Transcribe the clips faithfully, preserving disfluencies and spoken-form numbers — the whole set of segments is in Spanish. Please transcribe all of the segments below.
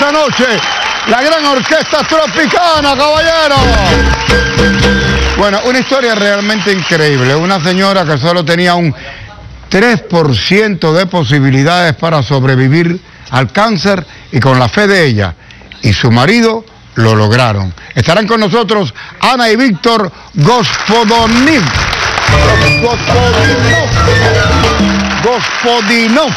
esta noche la gran orquesta tropicana, caballero. Bueno, una historia realmente increíble. Una señora que solo tenía un tres por ciento de posibilidades para sobrevivir al cáncer y con la fe de ella y su marido lo lograron. Estarán con nosotros Ana y Víctor Gospodinov. Gospodinov. Gospodinov.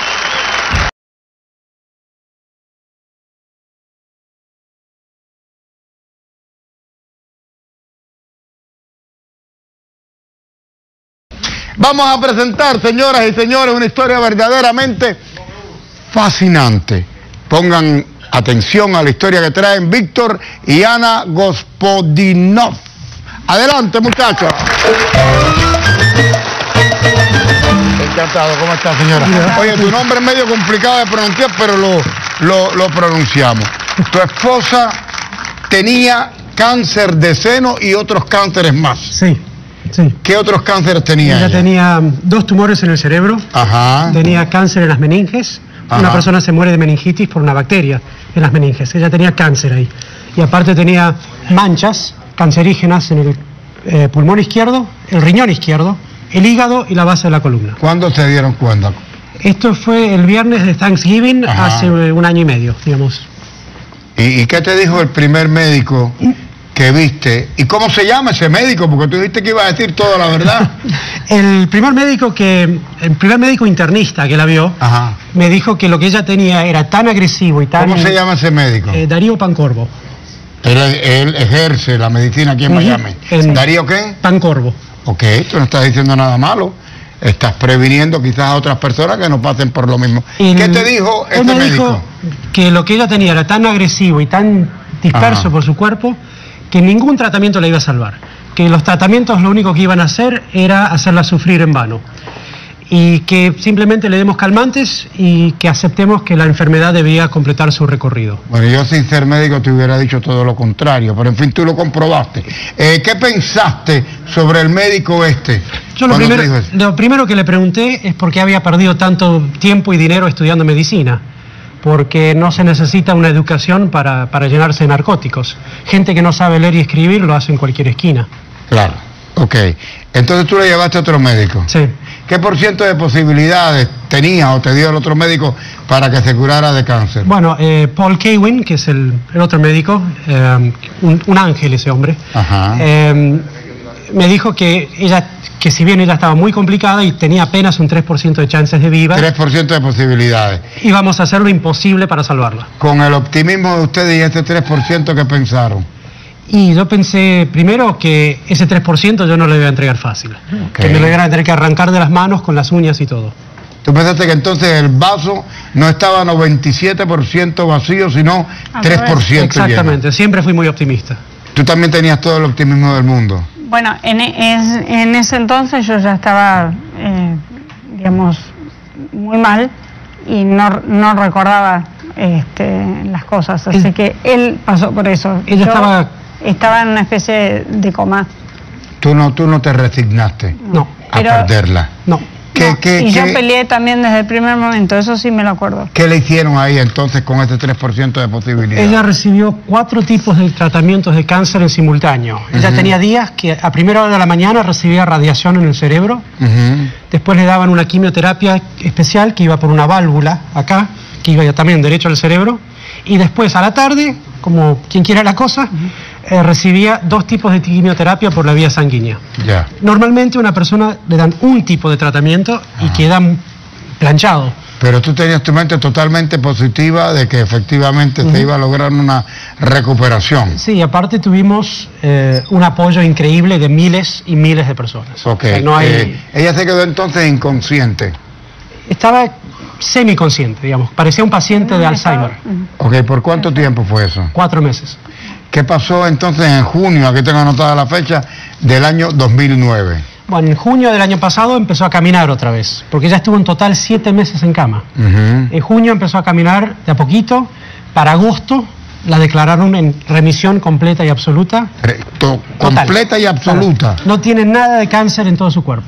Vamos a presentar, señoras y señores, una historia verdaderamente fascinante. Pongan atención a la historia que traen Víctor y Ana Gospodinov. Adelante, muchachos. Encantado, ¿cómo estás, señora? Oye, tu nombre es medio complicado de pronunciar, pero lo, lo, lo pronunciamos. Tu esposa tenía cáncer de seno y otros cánceres más. Sí. Sí. ¿Qué otros cánceres tenía ella? Ella tenía dos tumores en el cerebro. Ajá. Tenía cáncer en las meninges. Ajá. Una persona se muere de meningitis por una bacteria en las meninges. Ella tenía cáncer ahí. Y aparte tenía manchas cancerígenas en el eh, pulmón izquierdo, el riñón izquierdo, el hígado y la base de la columna. ¿Cuándo se dieron cuenta? Esto fue el viernes de Thanksgiving. Ajá. Hace un año y medio, digamos. ¿Y, y qué te dijo el primer médico que viste? ¿Y cómo se llama ese médico? Porque tú dijiste que iba a decir toda la verdad. El primer médico que, el primer médico internista que la vio, ajá, me dijo que lo que ella tenía era tan agresivo y tan... ¿Cómo se llama ese médico? Eh, Darío Pancorbo. Él, él ejerce la medicina aquí en uh-huh. Miami. En ¿Darío qué? Pancorbo. Ok, tú no estás diciendo nada malo. Estás previniendo quizás a otras personas que no pasen por lo mismo. El, ¿Qué te dijo este me médico? Dijo que lo que ella tenía era tan agresivo y tan disperso ajá. por su cuerpo que ningún tratamiento la iba a salvar, que los tratamientos lo único que iban a hacer era hacerla sufrir en vano, y que simplemente le demos calmantes y que aceptemos que la enfermedad debía completar su recorrido. Bueno, yo sin ser médico te hubiera dicho todo lo contrario, pero en fin, tú lo comprobaste. Eh, ¿Qué pensaste sobre el médico este? Yo lo primero, lo primero que le pregunté es por qué había perdido tanto tiempo y dinero estudiando medicina. Porque no se necesita una educación para, para llenarse de narcóticos. Gente que no sabe leer y escribir lo hace en cualquier esquina. Claro, ok. Entonces tú le llevaste a otro médico. Sí. ¿Qué por ciento de posibilidades tenía o te dio el otro médico para que se curara de cáncer? Bueno, eh, Paul Kewin, que es el, el otro médico, eh, un, un ángel ese hombre, ajá. Eh, me dijo que ella, que si bien ella estaba muy complicada y tenía apenas un tres por ciento de chances de viva, tres por ciento de posibilidades, íbamos a hacer lo imposible para salvarla. Con el optimismo de ustedes y este tres por ciento, ¿qué pensaron? Y yo pensé, primero, que ese tres por ciento yo no le iba a entregar fácil. Okay. Que me lo iban a tener que arrancar de las manos con las uñas y todo. ¿Tú pensaste que entonces el vaso no estaba noventa y siete por ciento vacío, sino tres por ciento Exactamente, lleno? Siempre fui muy optimista. ¿Tú también tenías todo el optimismo del mundo? Bueno, en, en, en ese entonces yo ya estaba, eh, digamos, muy mal y no, no recordaba este, las cosas, así el, que él pasó por eso. Ella yo estaba... estaba en una especie de coma. ¿Tú no, tú no te resignaste no, a pero, perderla? No. ¿Qué, no. qué, y qué, yo peleé también desde el primer momento, eso sí me lo acuerdo. ¿Qué le hicieron ahí entonces con ese tres por ciento de posibilidad? Ella recibió cuatro tipos de tratamientos de cáncer en simultáneo. Uh-huh. Ella tenía días que a primera hora de la mañana recibía radiación en el cerebro, uh-huh. después le daban una quimioterapia especial que iba por una válvula acá, que iba también derecho al cerebro, y después a la tarde, como quien quiera la cosa, uh-huh. eh, recibía dos tipos de quimioterapia por la vía sanguínea. Yeah. Normalmente a una persona le dan un tipo de tratamiento uh-huh. y queda planchado. Pero tú tenías tu mente totalmente positiva de que efectivamente uh-huh. se iba a lograr una recuperación. Sí, aparte tuvimos eh, un apoyo increíble de miles y miles de personas. Ok, o sea, no hay... eh, ella se quedó entonces inconsciente. Estaba semiconsciente, digamos, parecía un paciente de Alzheimer. Ok, ¿por cuánto tiempo fue eso? Cuatro meses. ¿Qué pasó entonces en junio, aquí tengo anotada la fecha, del año dos mil nueve? Bueno, en junio del año pasado empezó a caminar otra vez, porque ella estuvo en total siete meses en cama. Uh-huh. En junio empezó a caminar de a poquito, para agosto la declararon en remisión completa y absoluta. Re to completa y absoluta. Claro. No tiene nada de cáncer en todo su cuerpo.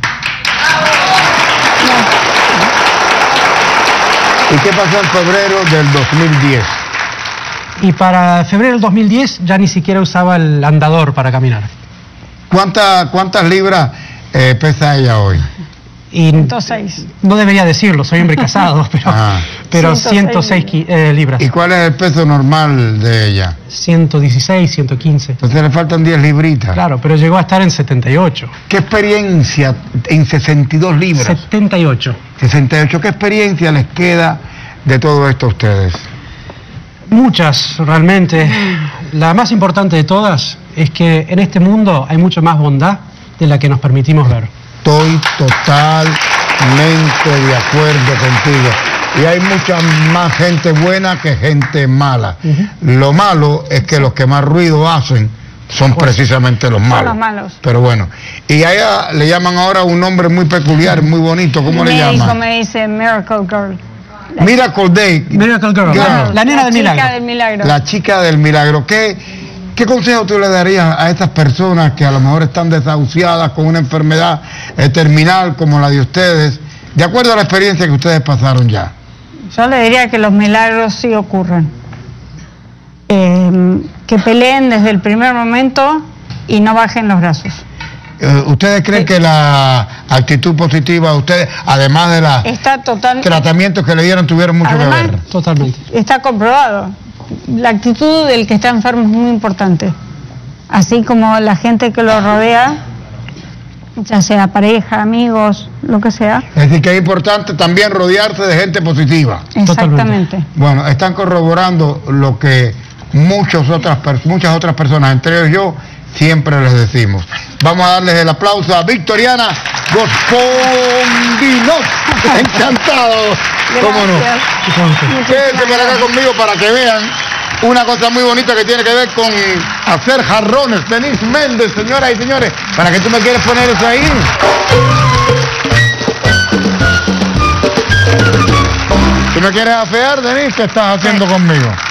¿Y qué pasó en febrero del dos mil diez? Y para febrero del dos mil diez ya ni siquiera usaba el andador para caminar. ¿Cuánta, ¿Cuántas libras eh, pesa ella hoy? Y ciento seis. No debería decirlo, soy hombre casado, pero, Ah. pero ciento ciento seis seis eh, libras. ¿Y cuál es el peso normal de ella? ciento dieciséis, ciento quince. Entonces le faltan diez libritas. Claro, pero llegó a estar en setenta y ocho. ¿Qué experiencia en sesenta y dos libras? setenta y ocho. sesenta y ocho, ¿qué experiencia les queda de todo esto a ustedes? Muchas, realmente. La más importante de todas es que en este mundo hay mucho más bondad de la que nos permitimos ver. Estoy totalmente de acuerdo contigo. Y hay mucha más gente buena que gente mala. Uh-huh. Lo malo es que los que más ruido hacen son precisamente los malos. los malos. Pero bueno, y a ella le llaman ahora un nombre muy peculiar, muy bonito. ¿Cómo le Mi hijo llaman? me dice Miracle Girl. Miracle Day. Miracle Girl, Girl. la nena del chica milagro. del milagro. La chica del milagro. ¿Qué, qué consejo tú le darías a estas personas que a lo mejor están desahuciadas con una enfermedad eh, terminal como la de ustedes, de acuerdo a la experiencia que ustedes pasaron ya? Yo le diría que los milagros sí ocurren. Eh, que peleen desde el primer momento y no bajen los brazos. Eh, ¿Ustedes creen Sí. que la actitud positiva de ustedes, además de los Está total, tratamientos que le dieron, tuvieron mucho Además, que ver? Totalmente. está comprobado. La actitud del que está enfermo es muy importante. Así como la gente que lo rodea, ya sea pareja, amigos, lo que sea. Es decir, que es importante también rodearse de gente positiva. Exactamente. Bueno, están corroborando lo que muchas otras, per- muchas otras personas, entre ellos yo, siempre les decimos. Vamos a darles el aplauso a Victoriana Gospondinos. Encantado. ¿Cómo no? Gracias. Quédense por acá conmigo para que vean una cosa muy bonita que tiene que ver con hacer jarrones. Denise Méndez, señoras y señores, ¿para qué tú me quieres poner eso ahí? ¿Tú me quieres afear, Denise? ¿Qué estás haciendo conmigo?